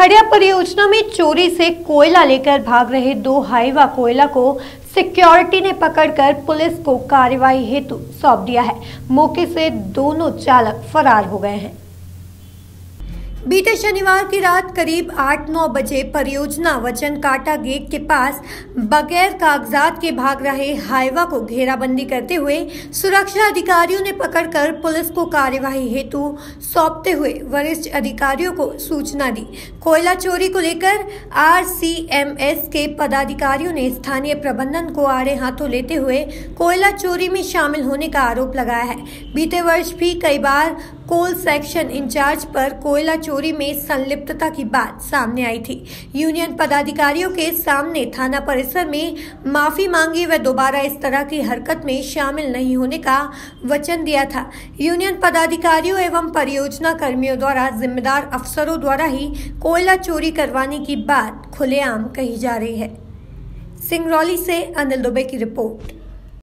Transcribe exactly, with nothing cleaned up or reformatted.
खड़िया परियोजना में चोरी से कोयला लेकर भाग रहे दो हाईवा कोयला को सिक्योरिटी ने पकड़कर पुलिस को कार्रवाई हेतु सौंप दिया है। मौके से दोनों चालक फरार हो गए हैं। बीते शनिवार की रात करीब आठ नौ बजे परियोजना वचन काटा गेट के पास बगैर कागजात के भाग रहे हाईवा को घेराबंदी करते हुए सुरक्षा अधिकारियों ने पकड़कर पुलिस को कार्यवाही हेतु सौंपते हुए वरिष्ठ अधिकारियों को सूचना दी। कोयला चोरी को लेकर आरसीएमएस के पदाधिकारियों ने स्थानीय प्रबंधन को आड़े हाथों लेते हुए कोयला चोरी में शामिल होने का आरोप लगाया है। बीते वर्ष भी कई बार कोल सेक्शन इंचार्ज पर कोयला चोरी में संलिप्तता की बात सामने आई थी। यूनियन पदाधिकारियों के सामने थाना परिसर में माफी मांगी व दोबारा इस तरह की हरकत में शामिल नहीं होने का वचन दिया था। यूनियन पदाधिकारियों एवं परियोजना कर्मियों द्वारा जिम्मेदार अफसरों द्वारा ही कोयला चोरी करवाने की बात खुलेआम कही जा रही है। सिंगरौली से अनिल दुबे की रिपोर्ट।